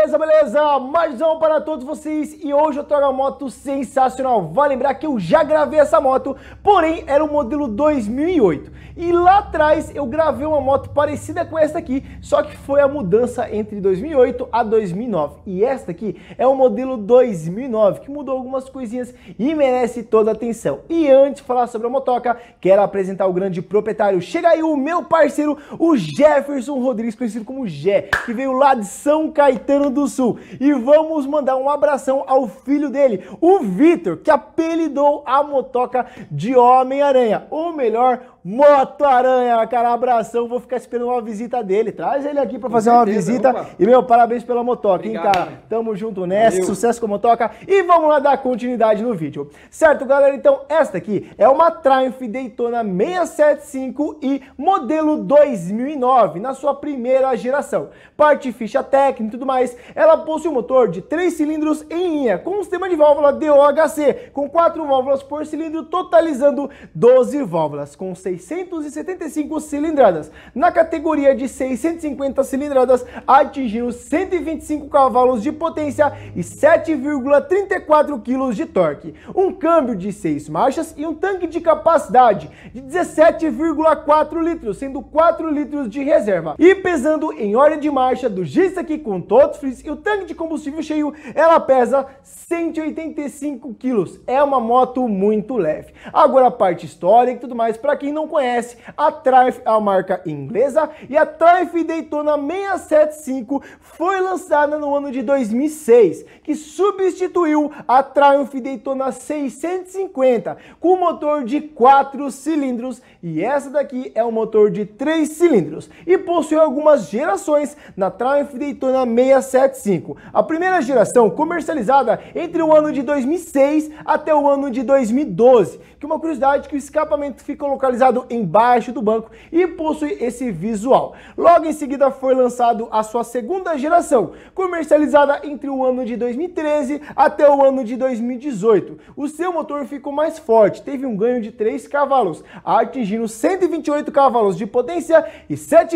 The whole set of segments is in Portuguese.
beleza, beleza? Mais um para todos vocês e hoje eu trago uma moto sensacional. Vale lembrar que eu já gravei essa moto, porém era o modelo 2008. E lá atrás eu gravei uma moto parecida com esta aqui, só que foi a mudança entre 2008 a 2009. E esta aqui é o modelo 2009, que mudou algumas coisinhas e merece toda a atenção. E antes de falar sobre a motoca, quero apresentar o grande proprietário. Chega aí o meu parceiro, o Jefferson Rodrigues, conhecido como Jé, que veio lá de São Caetano do Sul. E vamos mandar um abração ao filho dele, o Vitor, que apelidou a motoca de Homem-Aranha, ou melhor, Moto-Aranha, cara. Abração, vou ficar esperando uma visita dele. Traz ele aqui pra fazer uma visita. Opa. E, meu, parabéns pela motoca, obrigado, hein, cara? Né? Tamo junto nessa, sucesso com a motoca. E vamos lá dar continuidade no vídeo. Certo, galera? Então, esta aqui é uma Triumph Daytona 675 e modelo 2009, na sua primeira geração. Parte ficha técnica e tudo mais, ela possui um motor de 3 cilindros em linha, com um sistema de válvula DOHC, com 4 válvulas por cilindro, totalizando 12 válvulas, com 675 cilindradas, na categoria de 650 cilindradas, atingindo 125 cavalos de potência e 7,34 kg de torque, um câmbio de 6 marchas e um tanque de capacidade de 17,4 litros, sendo 4 litros de reserva, e pesando em ordem de marcha do jeito aqui com todos os frees e o tanque de combustível cheio, ela pesa 185 quilos, é uma moto muito leve. Agora a parte histórica e tudo mais, para quem não conhece, a Triumph é uma marca inglesa e a Triumph Daytona 675 foi lançada no ano de 2006, que substituiu a Triumph Daytona 650 com motor de 4 cilindros, e essa daqui é um motor de 3 cilindros e possui algumas gerações na Triumph Daytona 675. A primeira geração comercializada entre o ano de 2006 até o ano de 2012, que uma curiosidade que o escapamento fica localizado embaixo do banco e possui esse visual. Logo em seguida foi lançado a sua segunda geração, comercializada entre o ano de 2013 até o ano de 2018. O seu motor ficou mais forte, teve um ganho de 3 cavalos, atingindo 128 cavalos de potência e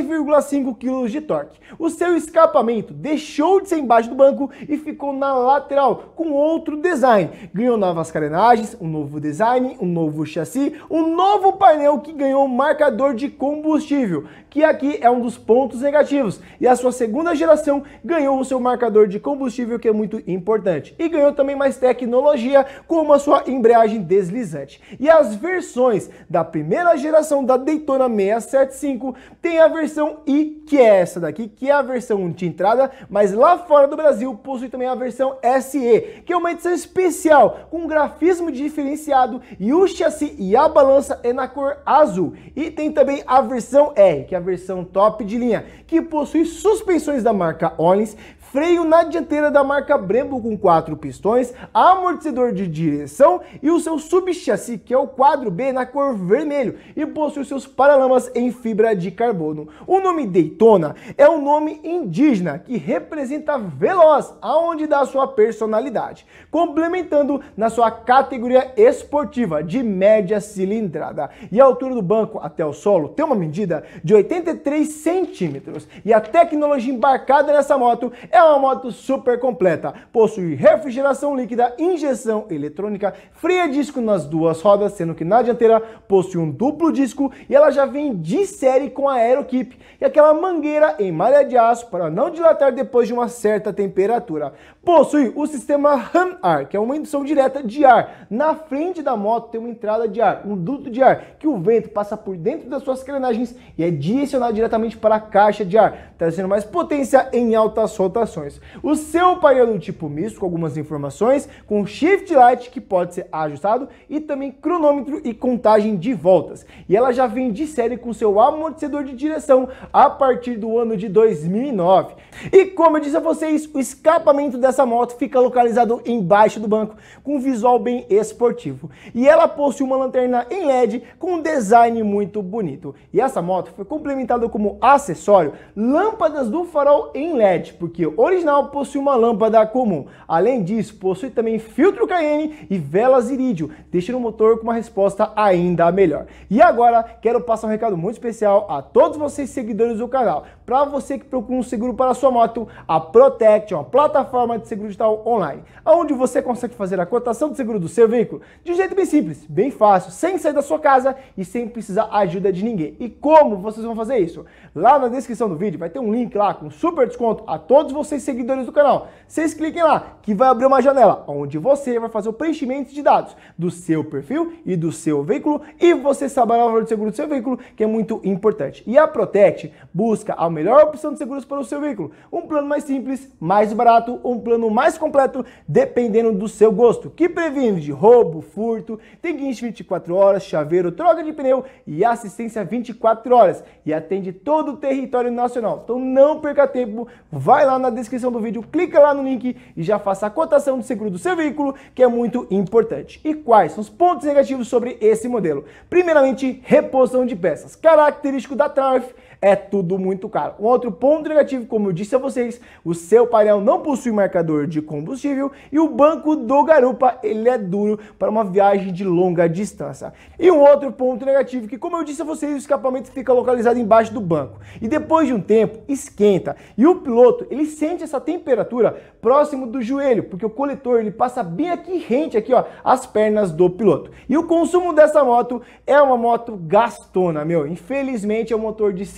7,5 kg de torque. O seu escapamento deixou de ser embaixo do banco e ficou na lateral, com outro design. Ganhou novas carenagens, um novo design, um novo chassi, um novo painel que ganhou um marcador de combustível, que aqui é um dos pontos negativos, e a sua segunda geração ganhou o seu marcador de combustível, que é muito importante, e ganhou também mais tecnologia, como a sua embreagem deslizante. E as versões da primeira geração da Daytona 675 tem a versão I, que é essa daqui, que é a versão de entrada, mas lá fora do Brasil possui também a versão SE, que é uma edição especial, com um grafismo diferenciado, e o chassi e a balança é na cor azul. E tem também a versão R, que é a versão top de linha, que possui suspensões da marca Öhlins, freio na dianteira da marca Brembo com 4 pistões, amortecedor de direção e o seu subchassi, que é o quadro B, na cor vermelho, e possui seus paralamas em fibra de carbono. O nome Daytona é um nome indígena que representa veloz, aonde dá sua personalidade, complementando na sua categoria esportiva de média cilindrada. E a altura do banco até o solo tem uma medida de 83 centímetros, e a tecnologia embarcada nessa moto é uma moto super completa, possui refrigeração líquida, injeção eletrônica, freio a disco nas duas rodas, sendo que na dianteira possui um duplo disco, e ela já vem de série com a Aerokeep e aquela mangueira em malha de aço para não dilatar depois de uma certa temperatura. Possui o sistema RAM-Ar, que é uma indução direta de ar. Na frente da moto tem uma entrada de ar, um duto de ar, que o vento passa por dentro das suas carenagens e é direcionado diretamente para a caixa de ar, trazendo mais potência em altas rotações. O seu painel do tipo misto, com algumas informações, com shift light que pode ser ajustado e também cronômetro e contagem de voltas. E ela já vem de série com seu amortecedor de direção a partir do ano de 2009. E como eu disse a vocês, o escapamento dessa moto fica localizado embaixo do banco, com um visual bem esportivo. E ela possui uma lanterna em LED com um design muito bonito. E essa moto foi complementada como acessório lâmpadas do farol em LED, porque o original possui uma lâmpada comum. Além disso, possui também filtro Cayenne e velas irídio, deixando o motor com uma resposta ainda melhor. E agora, quero passar um recado muito especial a todos vocês seguidores do canal. para você que procura um seguro para a sua moto, a Protect é uma plataforma de seguro digital online, onde você consegue fazer a cotação de seguro do seu veículo de um jeito bem simples, bem fácil, sem sair da sua casa e sem precisar ajuda de ninguém. E como vocês vão fazer isso? Lá na descrição do vídeo vai ter um link lá com super desconto a todos vocês seguidores do canal. Vocês cliquem lá que vai abrir uma janela onde você vai fazer o preenchimento de dados do seu perfil e do seu veículo e você saberá o valor de seguro do seu veículo, que é muito importante. E a Protect busca a melhor opção de seguros para o seu veículo. Um plano mais simples, mais barato, um plano mais completo, dependendo do seu gosto, que previne de roubo, furto, tem guincho 24 horas, chaveiro, troca de pneu e assistência 24 horas. E atende todo o território nacional. Então não perca tempo, vai lá na descrição do vídeo, clica lá no link e já faça a cotação do seguro do seu veículo, que é muito importante. E quais são os pontos negativos sobre esse modelo? Primeiramente, reposição de peças. Característico da Triumph, é tudo muito caro. Um outro ponto negativo, como eu disse a vocês, o seu painel não possui marcador de combustível e o banco do garupa, ele é duro para uma viagem de longa distância. E um outro ponto negativo, que como eu disse a vocês, o escapamento fica localizado embaixo do banco e depois de um tempo esquenta e o piloto, ele sente essa temperatura próximo do joelho, porque o coletor, ele passa bem aqui rente aqui, ó, as pernas do piloto. E o consumo dessa moto é uma moto gastona, meu. Infelizmente é um motor de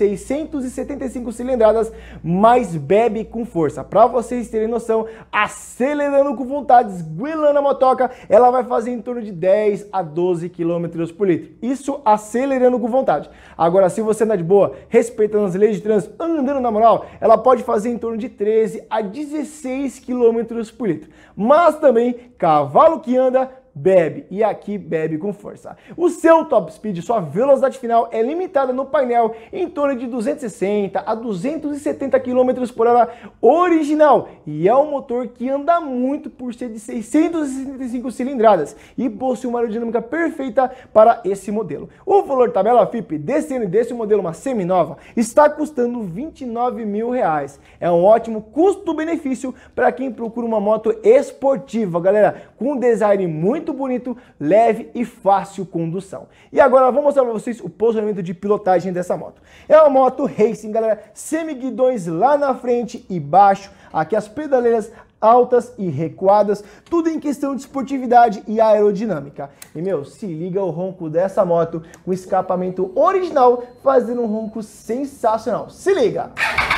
675 cilindradas, mas bebe com força. Para vocês terem noção, acelerando com vontade, esguelando a motoca, ela vai fazer em torno de 10 a 12 km por litro. Isso acelerando com vontade. Agora, se você andar de boa, respeitando as leis de trânsito, andando na moral, ela pode fazer em torno de 13 a 16 km por litro. Mas também, cavalo que anda, bebe, e aqui bebe com força. O seu top speed, sua velocidade final é limitada no painel em torno de 260 a 270 km por hora original, e é um motor que anda muito por ser de 665 cilindradas e possui uma aerodinâmica perfeita para esse modelo. O valor tabela FIPE desse modelo, uma seminova, está custando R$29 mil. É um ótimo custo-benefício para quem procura uma moto esportiva, galera, com um design muito bonito, leve e fácil condução. E agora eu vou mostrar para vocês o posicionamento de pilotagem dessa moto. É uma moto racing, galera, semi-guidões lá na frente e baixo, aqui as pedaleiras altas e recuadas, tudo em questão de esportividade e aerodinâmica. E meu, se liga o ronco dessa moto com escapamento original, fazendo um ronco sensacional. Se liga!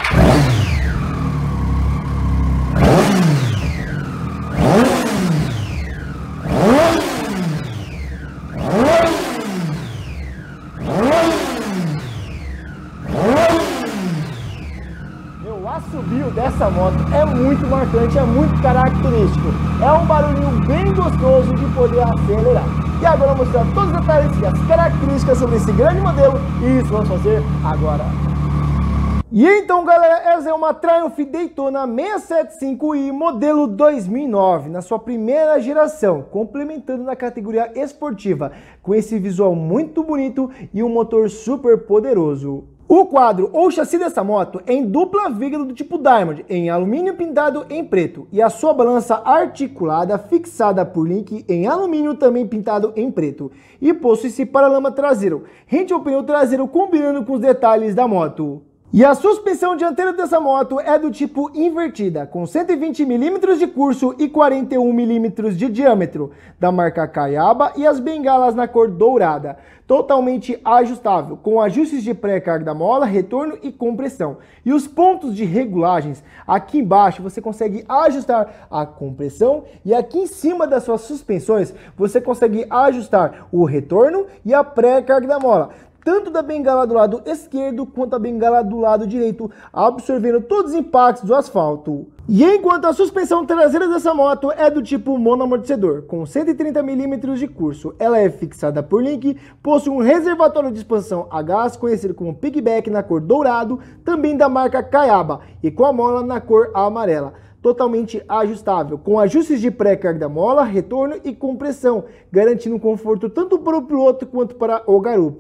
O assobio dessa moto é muito marcante, é muito característico. É um barulhinho bem gostoso de poder acelerar. E agora eu vou mostrar todos os detalhes e as características sobre esse grande modelo, e isso vamos fazer agora. E então, galera, essa é uma Triumph Daytona 675i modelo 2009, na sua primeira geração, complementando na categoria esportiva, com esse visual muito bonito e um motor super poderoso. O quadro ou chassi dessa moto é em dupla viga do tipo Diamond, em alumínio pintado em preto, e a sua balança articulada fixada por link em alumínio também pintado em preto, e possui-se paralama traseiro, rente ao pneu traseiro combinando com os detalhes da moto. E a suspensão dianteira dessa moto é do tipo invertida, com 120 mm de curso e 41 mm de diâmetro, da marca Kayaba, e as bengalas na cor dourada, totalmente ajustável, com ajustes de pré-carga da mola, retorno e compressão. E os pontos de regulagens, aqui embaixo você consegue ajustar a compressão, e aqui em cima das suas suspensões você consegue ajustar o retorno e a pré-carga da mola, tanto da bengala do lado esquerdo quanto a bengala do lado direito, absorvendo todos os impactos do asfalto. E enquanto a suspensão traseira dessa moto é do tipo monoamortecedor, com 130 mm de curso, ela é fixada por link, possui um reservatório de expansão a gás, conhecido como piggyback, na cor dourado, também da marca Kayaba, e com a mola na cor amarela. Totalmente ajustável, com ajustes de pré-carga da mola, retorno e compressão, garantindo conforto tanto para o piloto quanto para o garupa.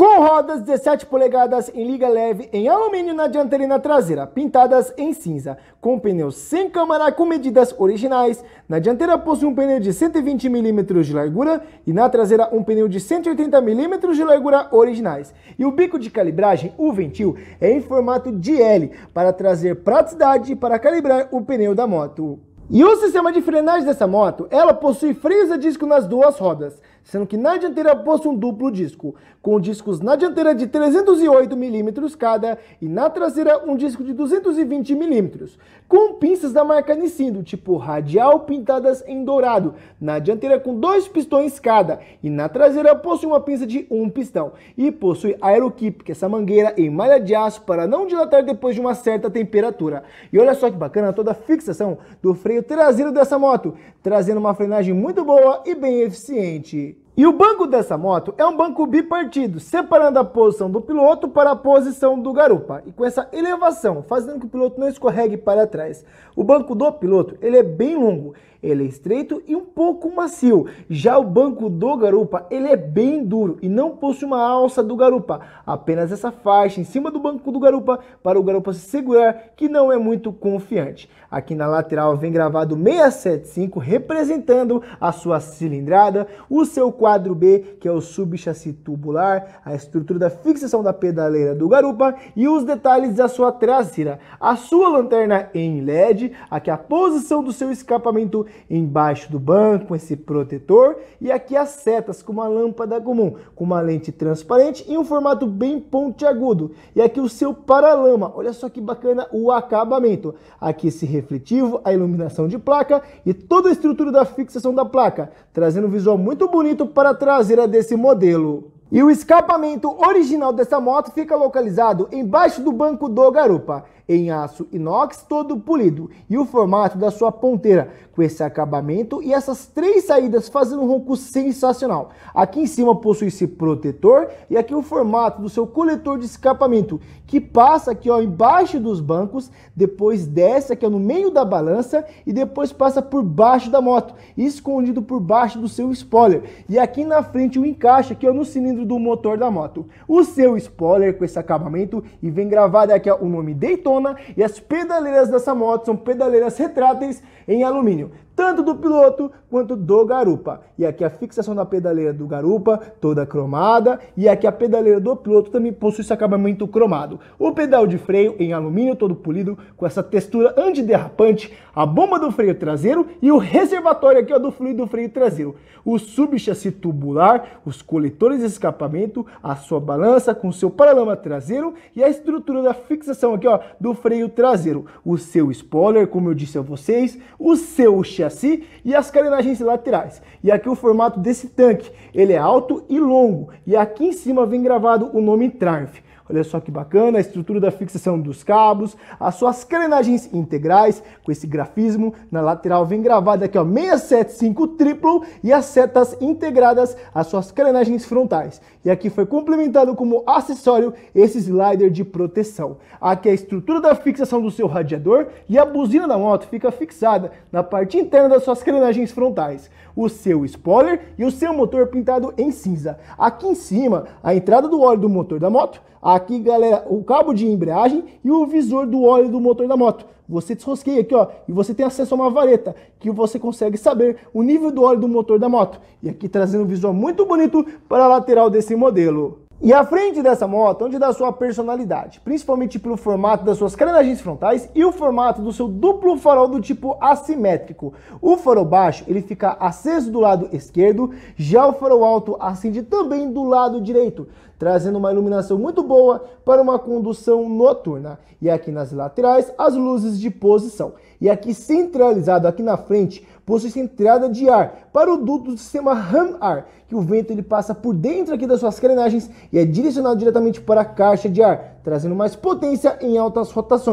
Com rodas 17 polegadas em liga leve em alumínio na dianteira e na traseira, pintadas em cinza, com pneus sem câmara com medidas originais. Na dianteira possui um pneu de 120 mm de largura e na traseira um pneu de 180 mm de largura originais. E o bico de calibragem, o ventil, é em formato de L para trazer praticidade para calibrar o pneu da moto. E o sistema de frenagem dessa moto, ela possui freios a disco nas duas rodas, sendo que na dianteira possui um duplo disco, com discos na dianteira de 308 mm cada e na traseira um disco de 220 mm, com pinças da marca Nissin, do tipo radial pintadas em dourado, na dianteira com 2 pistões cada e na traseira possui uma pinça de 1 pistão e possui AeroKeep, que é essa mangueira em malha de aço para não dilatar depois de uma certa temperatura. E olha só que bacana toda a fixação do freio traseiro dessa moto, trazendo uma frenagem muito boa e bem eficiente. E o banco dessa moto é um banco bipartido, separando a posição do piloto para a posição do garupa, e com essa elevação, fazendo com que o piloto não escorregue para trás. O banco do piloto, ele é bem longo, ele é estreito e um pouco macio. Já o banco do garupa, ele é bem duro e não possui uma alça do garupa, apenas essa faixa em cima do banco do garupa para o garupa se segurar, que não é muito confiante. Aqui na lateral vem gravado 675, representando a sua cilindrada, o seu quadro B, que é o subchassi tubular, a estrutura da fixação da pedaleira do garupa e os detalhes da sua traseira. A sua lanterna em LED, aqui a posição do seu escapamento embaixo do banco, com esse protetor, e aqui as setas com uma lâmpada comum, com uma lente transparente e um formato bem pontiagudo. E aqui o seu paralama, olha só que bacana o acabamento. Aqui esse refletivo, a iluminação de placa e toda a estrutura da fixação da placa, trazendo um visual muito bonito para a traseira desse modelo. E o escapamento original dessa moto fica localizado embaixo do banco do garupa, em aço inox todo polido, e o formato da sua ponteira, com esse acabamento e essas 3 saídas fazendo um ronco sensacional. Aqui em cima possui esse protetor e aqui o formato do seu coletor de escapamento, que passa aqui ó, embaixo dos bancos, depois desce aqui ó, no meio da balança e depois passa por baixo da moto, escondido por baixo do seu spoiler. E aqui na frente o encaixe aqui ó, no cilindro do motor da moto. O seu spoiler com esse acabamento e vem gravado aqui ó, o nome Daytona, e as pedaleiras dessa moto são pedaleiras retráteis em alumínio, tanto do piloto quanto do garupa. E aqui a fixação da pedaleira do garupa, toda cromada, e aqui a pedaleira do piloto também possui esse acabamento cromado. O pedal de freio em alumínio todo polido, com essa textura antiderrapante, a bomba do freio traseiro e o reservatório aqui ó, do fluido do freio traseiro. O subchassi tubular, os coletores de escapamento, a sua balança com o seu paralama traseiro e a estrutura da fixação aqui ó, do freio traseiro. O seu spoiler, como eu disse a vocês, o seu chassi e as carenagens laterais. E aqui o formato desse tanque, ele é alto e longo, e aqui em cima vem gravado o nome Triumph. Olha só que bacana a estrutura da fixação dos cabos, as suas carenagens integrais, com esse grafismo. Na lateral vem gravado aqui ó, 675 triplo e as setas integradas às suas carenagens frontais. E aqui foi complementado como acessório esse slider de proteção. Aqui a estrutura da fixação do seu radiador e a buzina da moto fica fixada na parte interna das suas carenagens frontais. O seu spoiler e o seu motor pintado em cinza. Aqui em cima, a entrada do óleo do motor da moto. Aqui, galera, o cabo de embreagem e o visor do óleo do motor da moto. Você desrosqueia aqui, ó, e você tem acesso a uma vareta, que você consegue saber o nível do óleo do motor da moto. E aqui trazendo um visual muito bonito para a lateral desse modelo. E a frente dessa moto, onde dá sua personalidade, principalmente pelo formato das suas carenagens frontais e o formato do seu duplo farol do tipo assimétrico. O farol baixo, ele fica aceso do lado esquerdo, já o farol alto acende também do lado direito, trazendo uma iluminação muito boa para uma condução noturna. E aqui nas laterais, as luzes de posição. E aqui centralizado, aqui na frente, possui entrada de ar para o duto do sistema RAM-ar, que o vento ele passa por dentro aqui das suas carenagens e é direcionado diretamente para a caixa de ar, trazendo mais potência em altas rotações.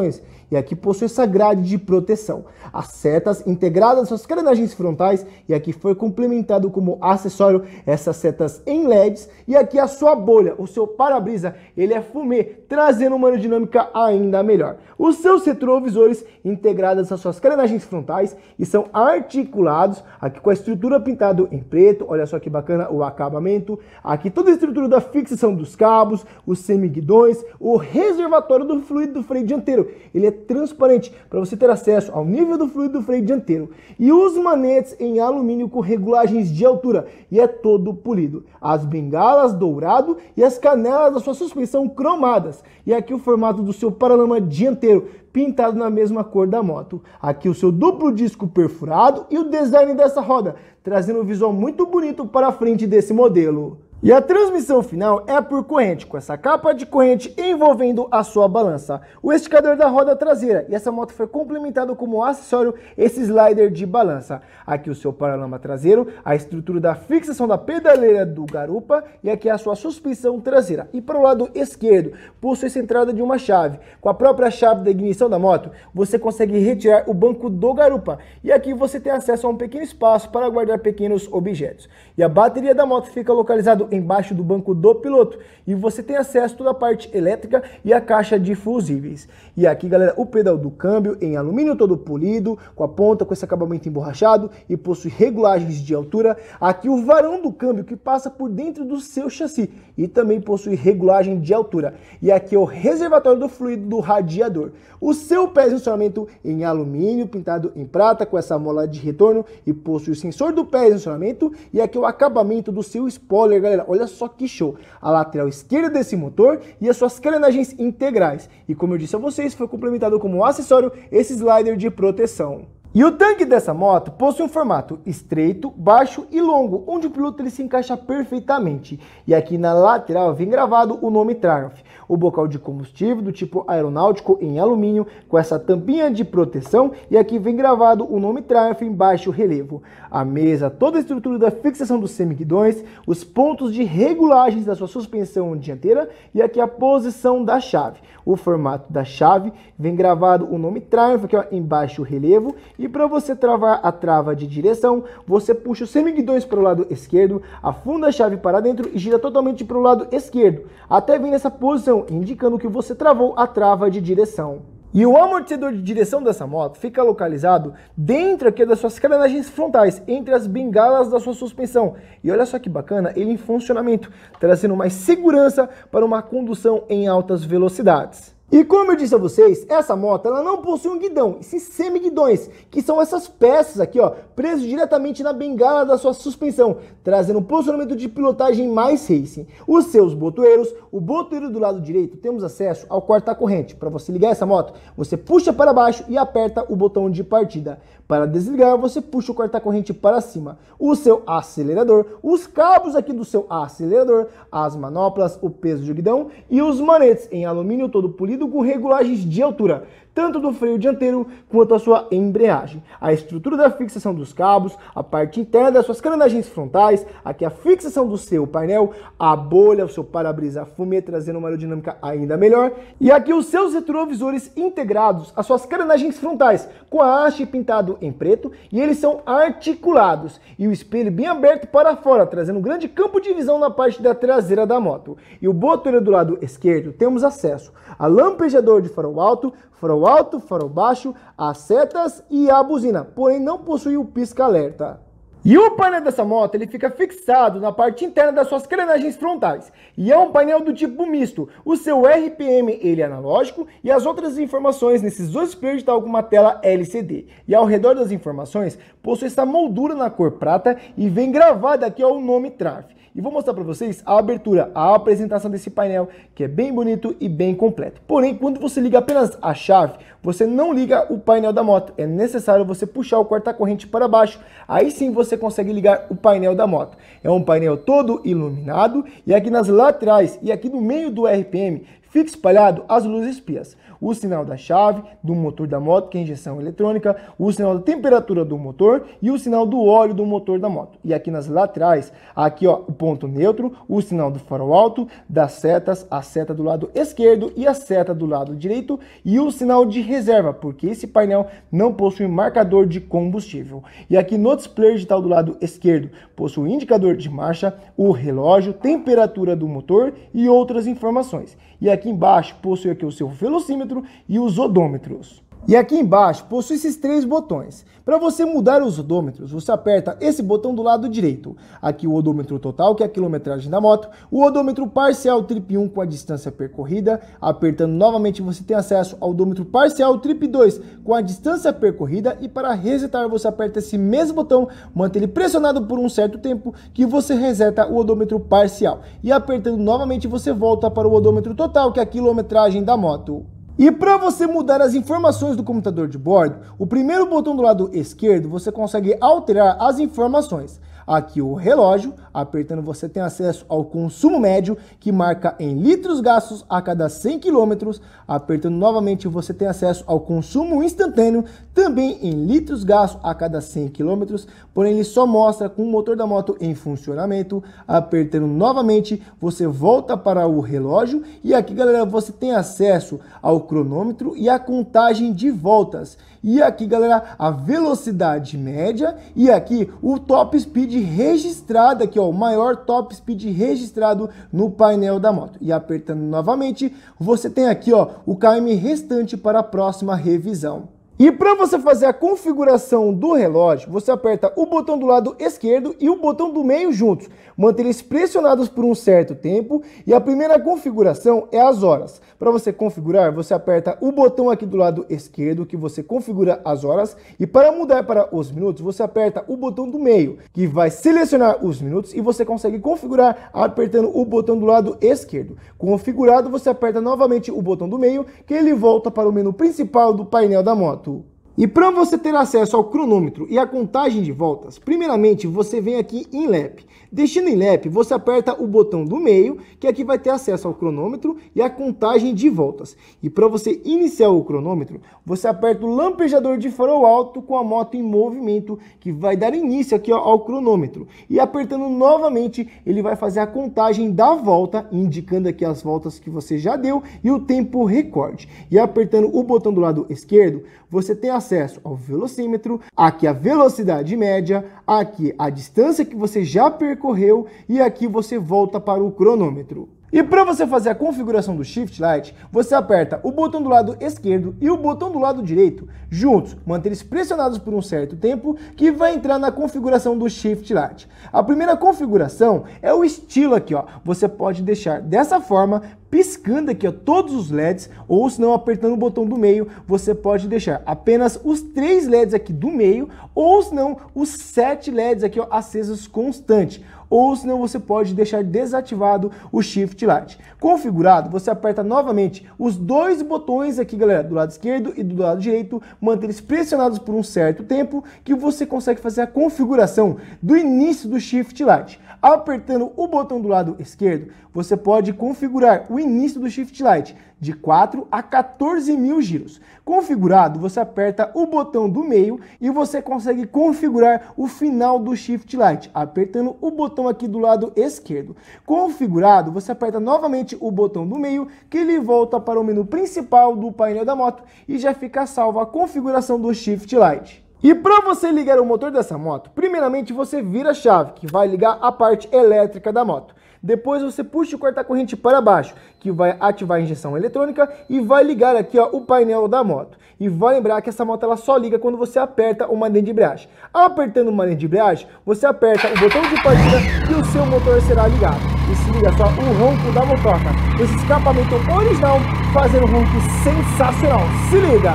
e aqui possui essa grade de proteção. As setas integradas às suas carenagens frontais, e aqui foi complementado como acessório essas setas em LEDs, e aqui a sua bolha, o seu para-brisa, ele é fumê, trazendo uma aerodinâmica ainda melhor. Os seus retrovisores integrados às suas carenagens frontais e são articulados aqui com a estrutura pintada em preto, olha só que bacana o acabamento, aqui toda a estrutura da fixação dos cabos, os semiguidões, o reservatório do fluido do freio dianteiro, ele é transparente para você ter acesso ao nível do fluido do freio dianteiro, e os manetes em alumínio com regulagens de altura, e é todo polido, as bengalas dourado e as canelas da sua suspensão cromadas, e aqui o formato do seu paralama dianteiro, pintado na mesma cor da moto. Aqui o seu duplo disco perfurado e o design dessa roda, trazendo um visual muito bonito para a frente desse modelo. E a transmissão final é por corrente, com essa capa de corrente envolvendo a sua balança. O esticador da roda traseira, e essa moto foi complementada como acessório esse slider de balança. Aqui o seu paralama traseiro, a estrutura da fixação da pedaleira do garupa e aqui a sua suspensão traseira. E para o lado esquerdo, possui essa entrada de uma chave. Com a própria chave da ignição da moto, você consegue retirar o banco do garupa. E aqui você tem acesso a um pequeno espaço para guardar pequenos objetos. E a bateria da moto fica localizada embaixo do banco do piloto, e você tem acesso a toda a parte elétrica e a caixa de fusíveis. E aqui, galera, o pedal do câmbio em alumínio todo polido, com a ponta com esse acabamento emborrachado e possui regulagens de altura. Aqui o varão do câmbio que passa por dentro do seu chassi e também possui regulagem de altura. E aqui é o reservatório do fluido do radiador. O seu pé de estacionamento em alumínio pintado em prata com essa mola de retorno e possui o sensor do pé de estacionamento, e aqui é o acabamento do seu spoiler, galera. Olha só que show! A lateral esquerda desse motor e as suas carenagens integrais. E como eu disse a vocês, foi complementado como acessório esse slider de proteção. E o tanque dessa moto possui um formato estreito, baixo e longo, onde o piloto ele se encaixa perfeitamente. E aqui na lateral vem gravado o nome Triumph. O bocal de combustível do tipo aeronáutico em alumínio, com essa tampinha de proteção, e aqui vem gravado o nome Triumph em baixo relevo. A mesa, toda a estrutura da fixação dos semiguidões, os pontos de regulagens da sua suspensão dianteira, e aqui a posição da chave. O formato da chave vem gravado o nome Triumph aqui, ó, em baixo relevo. E para você travar a trava de direção, você puxa os semiguidões para o lado esquerdo, afunda a chave para dentro e gira totalmente para o lado esquerdo, até vir nessa posição, indicando que você travou a trava de direção. E o amortecedor de direção dessa moto fica localizado dentro aqui das suas carenagens frontais, entre as bengalas da sua suspensão. E olha só que bacana, ele em funcionamento, trazendo mais segurança para uma condução em altas velocidades. E como eu disse a vocês, essa moto ela não possui um guidão, e sim semiguidões, que são essas peças aqui, ó, presas diretamente na bengala da sua suspensão, trazendo um posicionamento de pilotagem mais racing. Os seus botoeiros, o botoeiro do lado direito, temos acesso ao corta-corrente. Para você ligar essa moto, você puxa para baixo e aperta o botão de partida. Para desligar, você puxa o corta-corrente para cima. O seu acelerador, os cabos aqui do seu acelerador, as manoplas, o peso de guidão e os manetes em alumínio todo polido com regulagens de altura, tanto do freio dianteiro quanto a sua embreagem. A estrutura da fixação dos cabos, a parte interna das suas carenagens frontais, aqui a fixação do seu painel, a bolha, o seu para-brisa fumê, trazendo uma aerodinâmica ainda melhor. E aqui os seus retrovisores integrados às suas carenagens frontais, com a haste pintado em preto, e eles são articulados. E o espelho bem aberto para fora, trazendo um grande campo de visão na parte da traseira da moto. E o botoeiro do lado esquerdo, temos acesso a lampejador de farol alto, farol baixo, as setas e a buzina, porém não possui o pisca-alerta. E o painel dessa moto ele fica fixado na parte interna das suas carenagens frontais. E é um painel do tipo misto. O seu RPM ele é analógico e as outras informações nesses dois espelhos estão com uma tela LCD. E ao redor das informações possui essa moldura na cor prata e vem gravado aqui ó, o nome Triumph. E vou mostrar para vocês a abertura, a apresentação desse painel, que é bem bonito e bem completo. Porém, quando você liga apenas a chave, você não liga o painel da moto. É necessário você puxar o corta-corrente para baixo. Aí sim você consegue ligar o painel da moto. É um painel todo iluminado e aqui nas laterais e aqui no meio do RPM fica espalhado as luzes espias. O sinal da chave, do motor da moto, que é a injeção eletrônica, o sinal da temperatura do motor e o sinal do óleo do motor da moto. E aqui nas laterais, aqui ó, o ponto neutro, o sinal do farol alto, das setas, a seta do lado esquerdo e a seta do lado direito e o sinal de reserva, porque esse painel não possui marcador de combustível. E aqui no display digital do lado esquerdo, possui indicador de marcha, o relógio, temperatura do motor e outras informações. E aqui embaixo possui aqui o seu velocímetro e os odômetros. E aqui embaixo possui esses três botões. Para você mudar os odômetros, você aperta esse botão do lado direito. Aqui o odômetro total, que é a quilometragem da moto. O odômetro parcial trip 1 com a distância percorrida. Apertando novamente você tem acesso ao odômetro parcial trip 2 com a distância percorrida. E para resetar você aperta esse mesmo botão, mantém ele pressionado por um certo tempo, que você reseta o odômetro parcial. E apertando novamente você volta para o odômetro total, que é a quilometragem da moto. E para você mudar as informações do computador de bordo, o primeiro botão do lado esquerdo você consegue alterar as informações. Aqui o relógio, apertando você tem acesso ao consumo médio, que marca em litros gastos a cada 100 km. Apertando novamente você tem acesso ao consumo instantâneo, também em litros gastos a cada 100 km, porém ele só mostra com o motor da moto em funcionamento. Apertando novamente você volta para o relógio e aqui galera você tem acesso ao cronômetro e a contagem de voltas. E aqui galera a velocidade média e aqui o top speed registrado, aqui ó, o maior top speed registrado no painel da moto. E apertando novamente você tem aqui ó o km restante para a próxima revisão. E para você fazer a configuração do relógio, você aperta o botão do lado esquerdo e o botão do meio juntos. Mantém eles pressionados por um certo tempo e a primeira configuração é as horas. Para você configurar, você aperta o botão aqui do lado esquerdo que você configura as horas e para mudar para os minutos, você aperta o botão do meio que vai selecionar os minutos e você consegue configurar apertando o botão do lado esquerdo. Configurado, você aperta novamente o botão do meio que ele volta para o menu principal do painel da moto. E para você ter acesso ao cronômetro e a contagem de voltas, primeiramente você vem aqui em lap. Deixando em lap, você aperta o botão do meio, que aqui vai ter acesso ao cronômetro e a contagem de voltas. E para você iniciar o cronômetro, você aperta o lampejador de farol alto com a moto em movimento, que vai dar início aqui ao cronômetro. E apertando novamente, ele vai fazer a contagem da volta, indicando aqui as voltas que você já deu e o tempo recorde. E apertando o botão do lado esquerdo, você tem acesso ao velocímetro, aqui a velocidade média, aqui a distância que você já percorreu e aqui você volta para o cronômetro. E para você fazer a configuração do Shift Light, você aperta o botão do lado esquerdo e o botão do lado direito juntos, mantém eles pressionados por um certo tempo, que vai entrar na configuração do Shift Light. A primeira configuração é o estilo aqui, ó. Você pode deixar dessa forma, piscando aqui ó, todos os LEDs, ou se não apertando o botão do meio, você pode deixar apenas os 3 LEDs aqui do meio, ou se não os 7 LEDs aqui ó, acesos constante. Ou senão você pode deixar desativado o Shift Light. Configurado, você aperta novamente os 2 botões aqui, galera, do lado esquerdo e do lado direito, mantém eles pressionados por um certo tempo, que você consegue fazer a configuração do início do Shift Light. Apertando o botão do lado esquerdo, você pode configurar o início do Shift Light de 4 a 14 mil giros. Configurado, você aperta o botão do meio e você consegue configurar o final do Shift Light, apertando o botão aqui do lado esquerdo. Configurado, você aperta novamente o botão do meio, que ele volta para o menu principal do painel da moto e já fica salva a configuração do Shift Light. E para você ligar o motor dessa moto, primeiramente você vira a chave, que vai ligar a parte elétrica da moto. Depois você puxa o corta-corrente para baixo, que vai ativar a injeção eletrônica e vai ligar aqui ó, o painel da moto. E vai lembrar que essa moto ela só liga quando você aperta o manejo de embreagem. Apertando o manejo de embreagem, você aperta o botão de partida e o seu motor será ligado. E se liga só o ronco da motoca. Esse escapamento original fazendo um ronco sensacional. Se liga!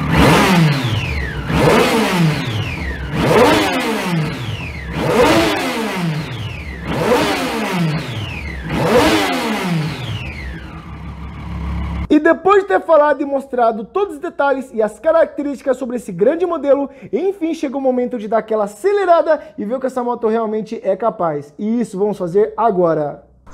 E depois de ter falado e mostrado todos os detalhes e as características sobre esse grande modelo, enfim chegou o momento de dar aquela acelerada e ver o que essa moto realmente é capaz. E isso vamos fazer agora.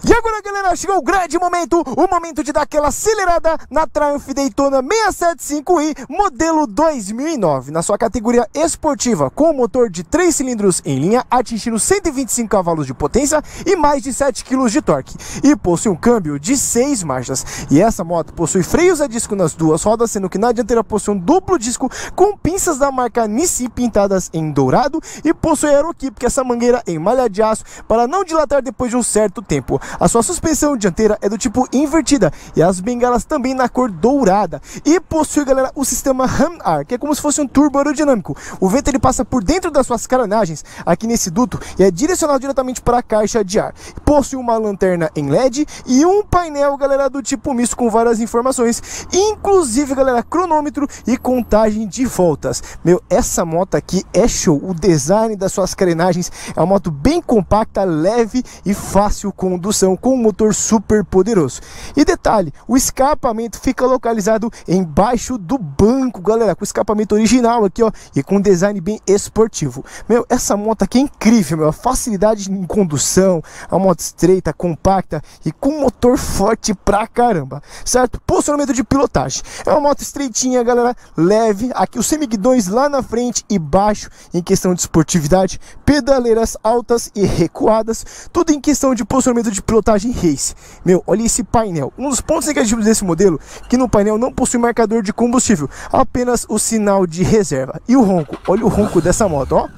E agora, galera, chegou o grande momento, o momento de dar aquela acelerada na Triumph Daytona 675i modelo 2009, na sua categoria esportiva, com motor de 3 cilindros em linha, atingindo 125 cavalos de potência e mais de 7 kg de torque, e possui um câmbio de 6 marchas. E essa moto possui freios a disco nas duas rodas, sendo que na dianteira possui um duplo disco com pinças da marca Nissin pintadas em dourado, e possui aerokeep, que é essa mangueira em malha de aço para não dilatar depois de um certo tempo. A sua suspensão dianteira é do tipo invertida e as bengalas também na cor dourada. E possui, galera, o sistema Ram-R, que é como se fosse um turbo aerodinâmico. O vento ele passa por dentro das suas carenagens, aqui nesse duto, e é direcionado diretamente para a caixa de ar. Possui uma lanterna em LED e um painel, galera, do tipo misto com várias informações, inclusive, galera, cronômetro e contagem de voltas. Meu, essa moto aqui é show. O design das suas carenagens é uma moto bem compacta, leve e fácil condução, com um motor super poderoso. E detalhe, o escapamento fica localizado embaixo do banco, galera, com o escapamento original aqui, ó, e com um design bem esportivo. Meu, essa moto aqui é incrível, meu, a facilidade em condução, a moto estreita, compacta e com motor forte pra caramba, certo? Posicionamento de pilotagem, é uma moto estreitinha, galera, leve, aqui os semiguidões lá na frente e baixo, em questão de esportividade, pedaleiras altas e recuadas, tudo em questão de posicionamento de pilotagem race. Meu, olha esse painel. Um dos pontos negativos desse modelo, que no painel não possui marcador de combustível, apenas o sinal de reserva. E o ronco, olha o ronco dessa moto, ó.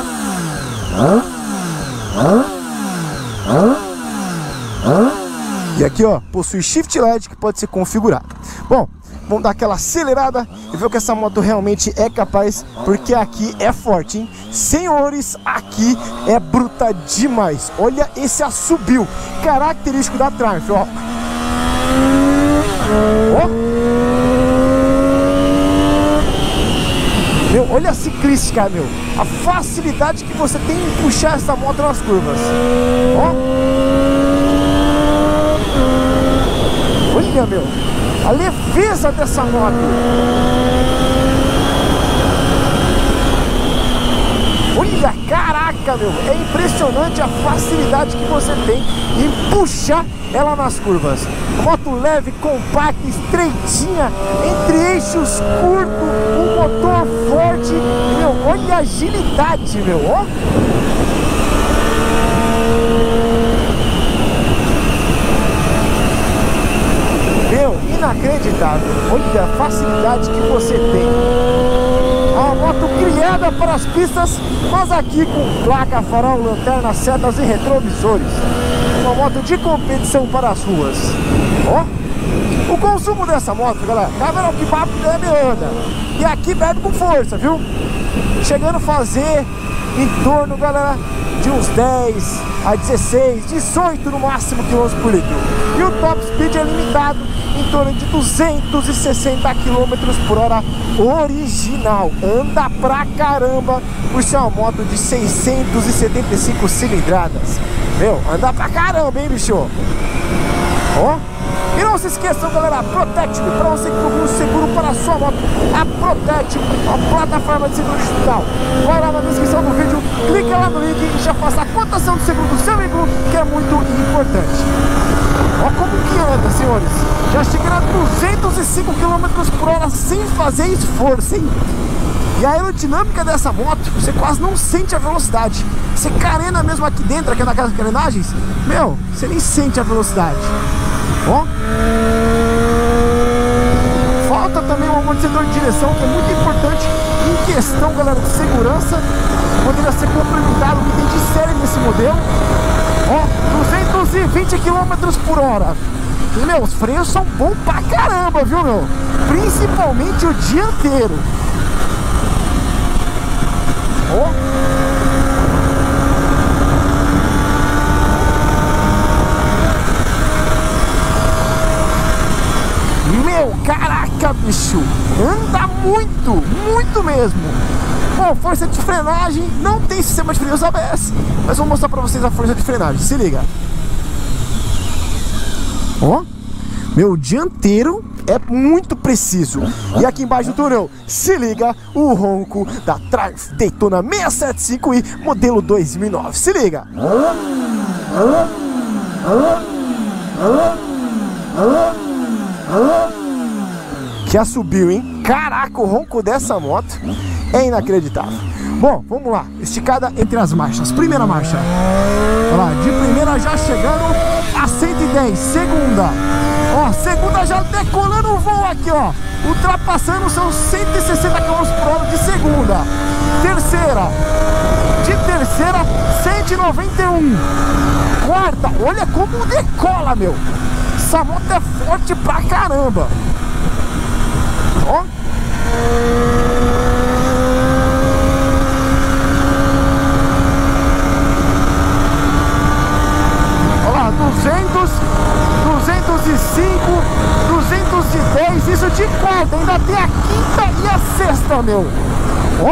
E aqui, ó, possui shift light que pode ser configurado. Bom, vamos dar aquela acelerada e ver o que essa moto realmente é capaz, porque aqui é forte, hein? Senhores, aqui é bruta demais. Olha esse assobio característico da Triumph, ó. Ó. Meu, olha a ciclística, meu. A facilidade que você tem em puxar essa moto nas curvas. Ó. Olha, meu, a leveza dessa moto. Olha, caraca, meu, é impressionante a facilidade que você tem em puxar ela nas curvas. Moto leve, compacta, estreitinha, entre eixos curtos, um motor forte. Meu, olha a agilidade, meu, ó. Meu, inacreditável. Olha a facilidade que você tem. É uma moto criada para as pistas, mas aqui com placa, farol, lanterna, setas e retrovisores. Uma moto de competição para as ruas. Ó, o consumo dessa moto, galera, tá vendo que papo bebe anda. E aqui bebe com força, viu? Chegando a fazer em torno, galera, de uns 10 a 16, 18 no máximo km por litro. E o top speed é limitado em torno de 260 km por hora original. Anda pra caramba por ser uma moto de 675 cilindradas. Meu, anda pra caramba, hein, bicho? Ó. E não se esqueçam, galera, Protect-me, para você que procura um seguro para a sua moto. A Protect-me, a plataforma de seguro digital. Vai lá na descrição do vídeo, clica lá no link e já faça a cotação do seguro do seu veículo, que é muito importante. Olha como que anda, senhores. Já chega a 205 km por hora sem fazer esforço, hein? E a aerodinâmica dessa moto, você quase não sente a velocidade. Você carena mesmo aqui dentro, aqui naquelas carenagens, meu, você nem sente a velocidade. Ó. Falta também um amortecedor de direção, que é muito importante em questão, galera, de segurança. Poderia ser complementado, um item de série nesse modelo. Ó, 220 km por hora. E, meu, os freios são bons pra caramba, viu, meu? Principalmente o dianteiro. Ó. Meu, caraca, bicho, anda muito, muito mesmo. Bom, força de frenagem, não tem sistema de freios ABS, mas vou mostrar pra vocês a força de frenagem, se liga. Ó, meu dianteiro é muito preciso. E aqui embaixo do túnel, se liga o ronco da Triumph Daytona 675i modelo 2009, se liga. Já subiu, hein? Caraca, o ronco dessa moto é inacreditável. Bom, vamos lá. Esticada entre as marchas. Primeira marcha. Olha lá, de primeira já chegando a 110. Segunda. Ó, segunda já decolando o voo aqui, ó. Ultrapassando seus 160 km/h de segunda. Terceira. De terceira, 191. Quarta. Olha como decola, meu. Essa moto é forte pra caramba. Ó. Olha lá, 200, 205, 210, isso de quarta. Ainda tem a quinta e a sexta, meu. Ó.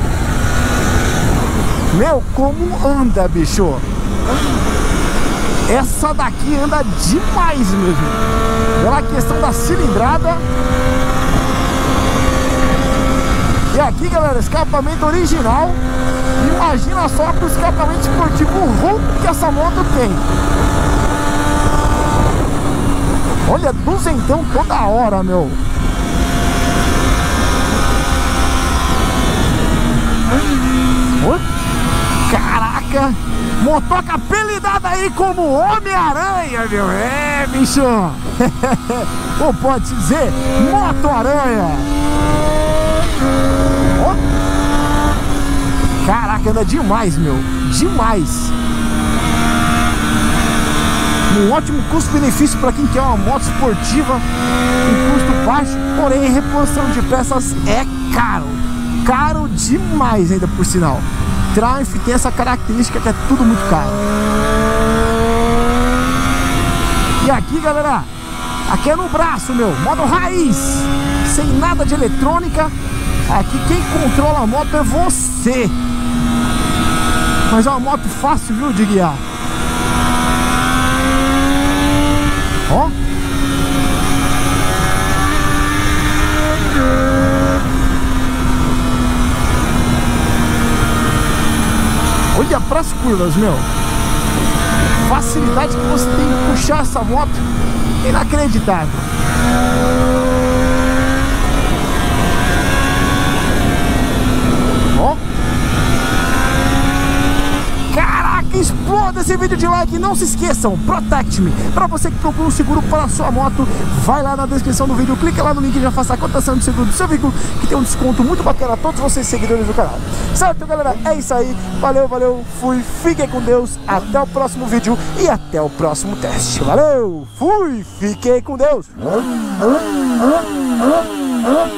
Meu, como anda, bicho. Essa daqui anda demais mesmo. Pela questão da cilindrada. E aqui, galera, escapamento original. Imagina só pro escapamento esportivo, o ronco que essa moto tem. Olha, duzentão toda hora, meu. Caraca, motoca apelidada aí como Homem-Aranha, meu. É, bicho. Ou pode dizer, Moto-Aranha. Caraca, anda demais, meu. Demais. Um ótimo custo-benefício para quem quer uma moto esportiva com custo baixo, porém reposição de peças é caro. Caro demais ainda, por sinal. Triumph tem essa característica que é tudo muito caro. E aqui, galera, aqui é no braço, meu. Modo raiz, sem nada de eletrônica. Aqui quem controla a moto é você. Mas é uma moto fácil, viu, de guiar. Ó. Olha pras curvas, meu. Facilidade que você tem de puxar essa moto, inacreditável. Ó. Caraca, exploda esse vídeo de like. Não se esqueçam, Protect Me. Para você que procura um seguro para a sua moto, vai lá na descrição do vídeo, clica lá no link e já faça a cotação de seguro do seu veículo, que tem um desconto muito bacana a todos vocês seguidores do canal. Certo, galera? É isso aí. Valeu, valeu. Fui. Fiquem com Deus. Até o próximo vídeo e até o próximo teste. Valeu. Fui. Fiquei com Deus.